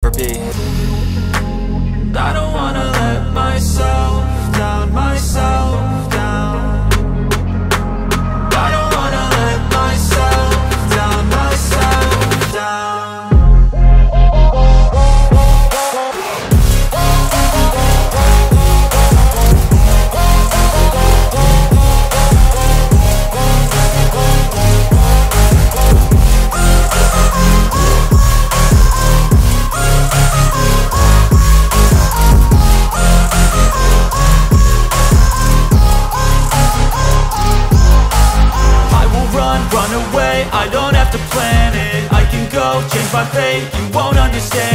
be. I don't wanna let myself down, myself down. I don't wanna let myself down, myself down. Run away, I don't have to plan it. I can go change my fate, you won't understand.